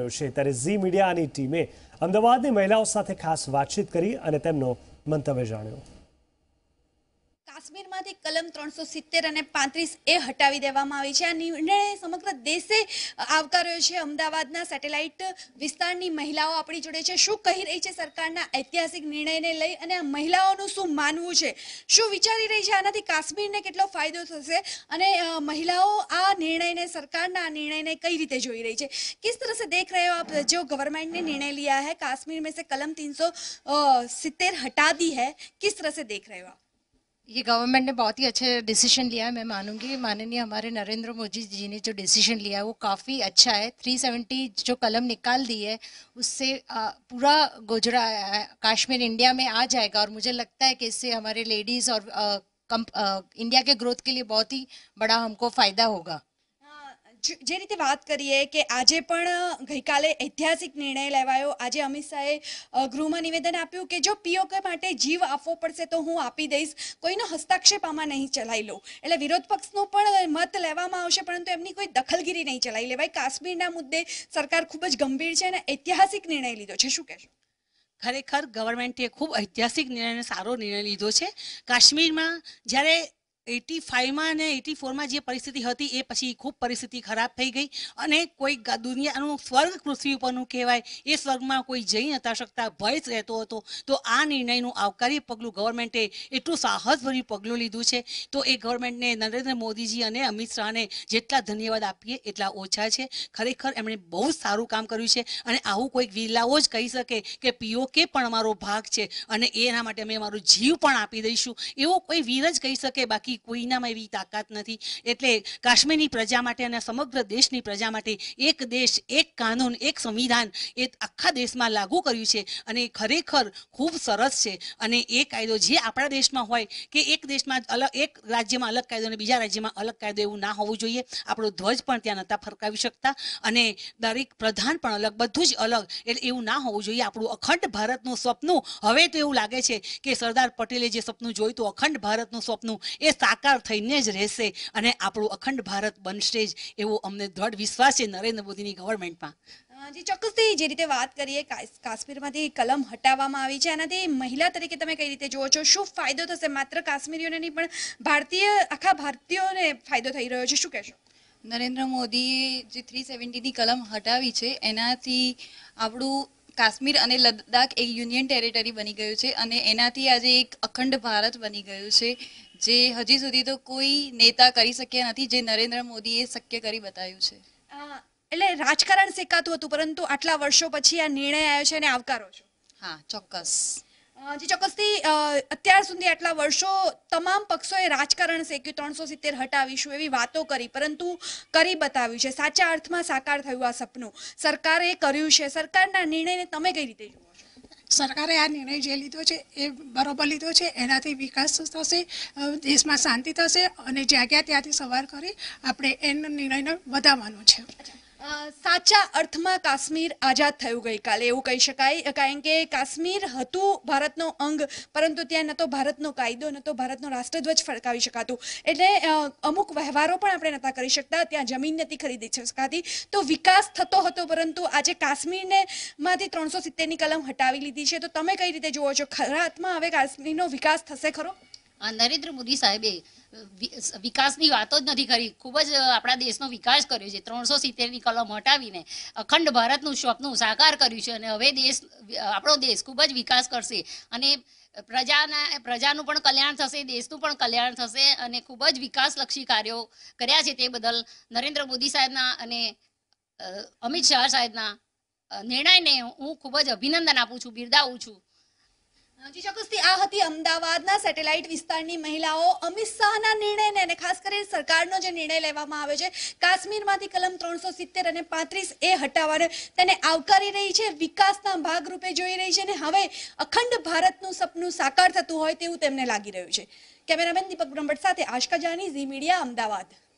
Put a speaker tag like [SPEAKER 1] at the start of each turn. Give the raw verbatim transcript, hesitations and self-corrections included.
[SPEAKER 1] રહ્યો છે ત્યારે ઝી મીડિયાની ટીમે અમદાવાદની મહિલાઓ સાથે ખાસ વાતચીત કરી અને તેમનો મંતવ્ય જાણ્યો।
[SPEAKER 2] કાશ્મીરમાંથી કલમ ત્રણસો સિત્તેર અને પાંત્રીસ એ હટાવી દેવામાં આવી છે। આ નિર્ણય સમગ્ર દેશે આવકાર્યો છે। અમદાવાદના સેટેલાઇટ વિસ્તારની મહિલાઓ આપણી જોડે છે। શું કહી રહી છે સરકારના ઐતિહાસિક નિર્ણયને લઈ અને આ મહિલાઓનું શું માનવું છે, શું વિચારી રહી છે, આનાથી કાશ્મીરને કેટલો ફાયદો થશે અને મહિલાઓ આ નિર્ણયને सरकारना निर्णय कई रीते जोई रही है, किस तरह से देख रहे हो आप जो गवर्नमेंट ने निर्णय लिया है काश्मीर में से कलम तीन सौ सित्तेर हटा दी है, किस तरह से देख रहे हो आप?
[SPEAKER 3] ये गवर्नमेंट ने बहुत ही अच्छा डिसीजन लिया है। मैं मानूंगी माननीय हमारे नरेंद्र मोदी जी ने जो डिसीजन लिया है वो काफ़ी अच्छा है। तीन सौ सत्तर जो कलम निकाल दी है उससे पूरा गुजरात कश्मीर इंडिया में आ जाएगा और मुझे लगता है कि इससे हमारे लेडीज़ और आ, कम, आ, इंडिया के ग्रोथ के लिए बहुत ही बड़ा हमको फ़ायदा होगा।
[SPEAKER 2] જે રીતે વાત કરીએ કે આજે પણ ગઈકાલે ઐતિહાસિક નિર્ણય લેવાયો। આજે અમિત શાહે ગૃહમાં નિવેદન આપ્યું કે જો પીઓકે માટે જીવ આપવો પડશે તો હું આપી દઈશ, કોઈનો હસ્તાક્ષેપ આમાં નહીં ચલાવી લઉં। એટલે વિરોધ પક્ષનો પણ મત લેવામાં આવશે પરંતુ એમની કોઈ દખલગીરી નહીં ચલાવી લેવાય। કાશ્મીરના મુદ્દે સરકાર ખૂબ જ ગંભીર છે અને ઐતિહાસિક નિર્ણય લીધો છે, શું કહેશો?
[SPEAKER 4] ખરેખર ગવર્મેન્ટે ખૂબ ઐતિહાસિક નિર્ણય સારો નિર્ણય લીધો છે। કાશ્મીરમાં જ્યારે એટી ફાઈવમાં અને એટી ફોરમાં જે પરિસ્થિતિ હતી એ પછી ખૂબ પરિસ્થિતિ ખરાબ થઈ ગઈ અને કોઈ દુનિયાનું સ્વર્ગ પૃથ્વી ઉપરનું કહેવાય એ સ્વર્ગમાં કોઈ જઈ નતા શકતા, ભય રહેતો હતો। તો આ નિર્ણયનું આવકારી પગલું ગવર્મેન્ટે એટલું સાહસભર્યું પગલું લીધું છે તો એ ગવર્મેન્ટને નરેન્દ્ર મોદીજી અને અમિત શાહને જેટલા ધન્યવાદ આપીએ એટલા ઓછા છે। ખરેખર એમણે બહુ સારું કામ કર્યું છે અને આવું કોઈક વિલાઓ જ કહી શકે કે પીઓકે પણ અમારો ભાગ છે અને એના માટે અમે અમારો જીવ પણ આપી દઈશું, એવો કોઈ વીર જ કહી શકે, બાકી કોઈનામાં એવી તાકાત નથી। એટલે કાશ્મીરની પ્રજા માટે અને સમગ્ર દેશની પ્રજા માટે એક દેશ એક કાનૂન એક સંવિધાન એ આખા દેશમાં લાગુ કર્યું છે અને ખરેખર ખૂબ સરસ છે। અને એ કાયદો જે આપણા દેશમાં હોય કે એક દેશમાં અલગ એક રાજ્યમાં અલગ કાયદો અને બીજા રાજ્યમાં અલગ કાયદો એવું ના હોવું જોઈએ। આપણો ધ્વજ પણ ત્યાં નહોતા ફરકાવી શકતા અને દરેક પ્રધાન પણ અલગ, બધું જ અલગ, એટલે એવું ના હોવું જોઈએ। આપણું અખંડ ભારતનું સપનું હવે તો એવું લાગે છે કે સરદાર પટેલે જે સપનું જોયું હતું અખંડ ભારતનું સપનું એ સાકાર થઈને જ રહેશે અને આપણું અખંડ ભારત બનશે જ એવો અમને દ્રઢ વિશ્વાસ છે નરેન્દ્ર મોદીની ગવર્મેન્ટમાં।
[SPEAKER 2] જી ચોક્કસથી જે રીતે વાત કરીએ કાશ્મીરમાંથી કલમ હટાવવામાં આવી છે આનાથી મહિલા તરીકે તમે કઈ રીતે જુઓ છો, શું ફાયદો થશે? માત્ર કાશ્મીરીઓને નહીં પણ ભારતીય આખા ભારતીયોને ફાયદો થઈ રહ્યો છે, શું કહેશો?
[SPEAKER 5] નરેન્દ્ર મોદીએ જે થ્રી સેવન્ટીની કલમ હટાવી છે એનાથી આપણું કાશ્મીર અને લદ્દાખ એક યુનિયન ટેરિટરી બની ગયું છે અને એનાથી આજે એક અખંડ ભારત બની ગયું છે જે હજી સુધી તો કોઈ નેતા કરી શક્યા નથી, જે નરેન્દ્ર મોદીએ શક્ય કરી બતાવ્યું છે।
[SPEAKER 2] એટલે રાજકારણ શેકાતું હતું પરંતુ આટલા વર્ષો પછી આ નિર્ણય આવ્યો છે અને આવકારો છો?
[SPEAKER 5] હા, ચોક્કસ।
[SPEAKER 2] જી ચોક્કસથી અત્યાર સુધી આટલા વર્ષો તમામ પક્ષોએ રાજકારણ શેક્યું, ત્રણસો સિત્તેર હટાવીશું એવી વાતો કરી પરંતુ કરી બતાવ્યું છે, સાચા અર્થમાં સાકાર થયું આ સપનું, સરકારે કર્યું છે। સરકારના નિર્ણયને તમે કઈ રીતે જુઓ છો?
[SPEAKER 6] સરકારે આ નિર્ણય જે લીધો છે એ બરોબર લીધો છે। એનાથી વિકાસ થશે, દેશમાં શાંતિ થશે અને જ્યાં ક્યાં ત્યાંથી સવાર કરી આપણે એના નિર્ણયને વધારવાનો છે।
[SPEAKER 2] સાચા અર્થમાં કાશ્મીર આઝાદ થયું ગઈકાલે એવું કહી શકાય, કારણ કે કાશ્મીર હતું ભારતનો અંગ પરંતુ ત્યાં ન તો ભારતનો કાયદો ન તો ભારતનો રાષ્ટ્રધ્વજ ફરકાવી શકાતું, એટલે અમુક વ્યવહારો પણ આપણે નહોતા કરી શકતા, ત્યાં જમીન નથી ખરીદી શકાતી, તો વિકાસ થતો હતો પરંતુ આજે કાશ્મીરને માંથી ત્રણસો સિત્તેરની કલમ હટાવી લીધી છે। તો તમે કઈ રીતે જુઓ છો, ખરા અર્થમાં હવે કાશ્મીરનો વિકાસ થશે ખરો?
[SPEAKER 7] નરેન્દ્ર મોદી સાહેબે વિકાસની વાતો જ નથી કરી, ખૂબ જ આપણા દેશનો વિકાસ કર્યો છે। ત્રણસો સિત્તેરની કલમ હટાવીને અખંડ ભારતનું સ્વપ્ન સાકાર કર્યું છે અને હવે દેશ આપણો દેશ ખૂબ જ વિકાસ કરશે અને પ્રજાના પ્રજાનું પણ કલ્યાણ થશે, દેશનું પણ કલ્યાણ થશે અને ખૂબ જ વિકાસલક્ષી કાર્યો કર્યા છે તે બદલ નરેન્દ્ર મોદી સાહેબના અને અમિત શાહ સાહેબના નિર્ણયને હું ખૂબ જ અભિનંદન આપું છું, બિરદાવું છું।
[SPEAKER 2] જી ચોક્કસથી આ હતી અમદાવાદના સેટેલાઇટ વિસ્તારની મહિલાઓ અમિત શાહના નિર્ણયને અને ખાસ કરીને સરકારનો જે નિર્ણય લેવામાં આવ્યો છે કાશ્મીરમાંથી કલમ ત્રણસો સિત્તેર અને પાંત્રીસ એ હટાવવાનો તેને આવકારી રહી છે, વિકાસના ભાગરૂપે જોઈ રહી છે અને હવે અખંડ ભારતનું સપનું સાકાર થતું હોય તેવું તેમને લાગી રહ્યું છે। કેમેરામેન દીપક બ્રહ્મભટ્ટ સાથે આશકા જાની, ઝી મીડિયા, અમદાવાદ।